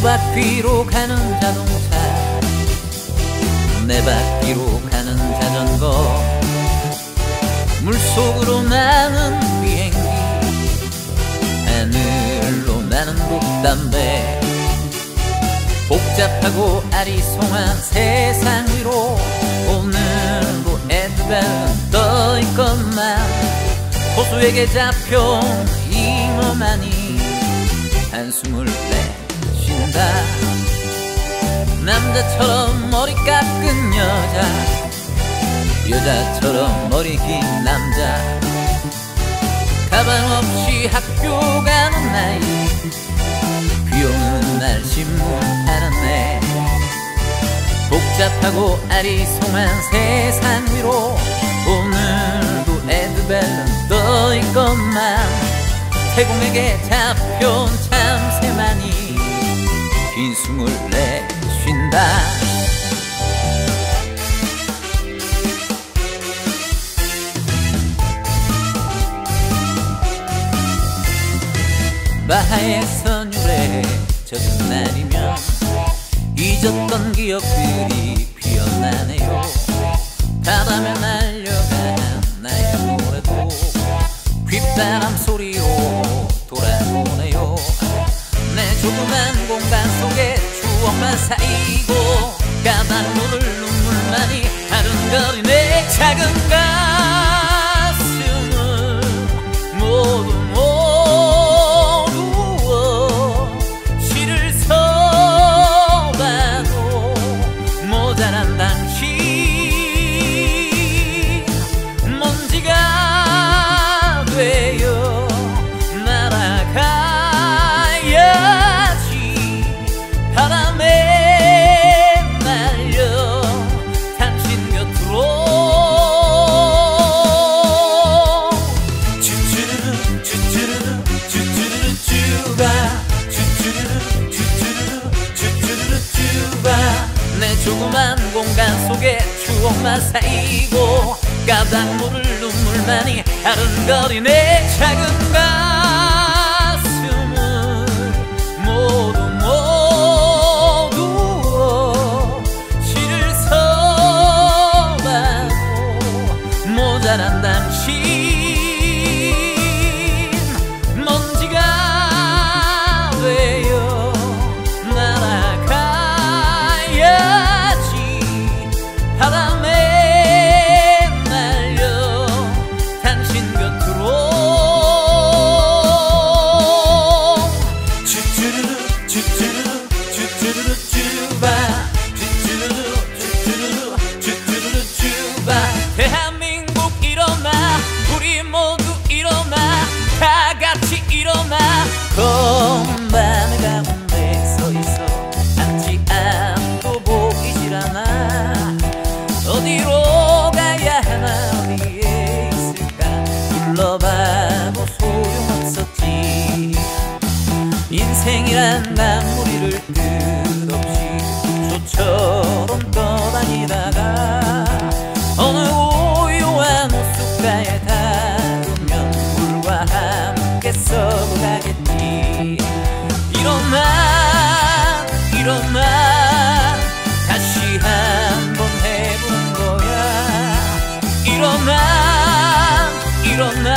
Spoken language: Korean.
바퀴로 가는 자동차, 네 바퀴로 가는 자전거, 물속으로 나는 비행기, 하늘로 나는 롯담배, 복잡하고 아리송한 세상 위로 오늘도 에드벨은 떠있건만 호수에게 잡혀 잉어만이 한숨을 내쉰다. 남자처럼 머리 깎은 여자, 여자처럼 머리 긴 남자, 가방 없이 학교 가는 나이, 비오는 날 신문 하는 애, 복잡하고 아리송한 세상 위로 오늘도 에드벨은 떠있건만 태공에게 잡혀온 참새만이 긴 숨을 내쉰다. 바하의 선율에 젖은 날이면 잊었던 기억들이 피어나네요. 바람에 날려간 나의 노래도 귓바람 소리로 돌아오네요. 내 조그만 공간 속에 추억만 쌓이고 까닭 모를 눈물만이 아른거리 내 작은 가슴을 모두 시를 써봐도 모자란 당신, 먼지가 되어 날아가야지. 바람에 날려 당신 곁으로 쭈쭈르르 쭈쭈르르 쭈쭈르르 쭈바, 쭈쭈르르 쭈쭈르르 쭈쭈르르 쭈바. 내 조그만 공간 속에 추억만 쌓이고 까닭 모를 눈물만이 아른거리 내 작은 가슴을 모두 시를 써봐도 모자란 당신, 먼지가 되어 날아가야지. 바람에 날려 당신 곁으로 쭈쭈르르 쭈쭈르르 쭈쭈르르 쭈바, 쭈쭈르르 쭈쭈르르 쭈쭈르르 쭈바. 대한민국 일어나, 우리 모두 일어나, 다 같이 일어나. 건반의 가운데 서있어 앉지 않고 보이질 않아. 어디로 가야 하나, 어디에 있을까 불러봐도 소용없었지. 인생이란 나무리를 끝없이 소처럼 떠다니다가 어느 오요한 호숫가에 닿으면 물과 함께 썩어가겠지. 일어나 일어나 다시 한번 해보는 거야. 일어나 일어나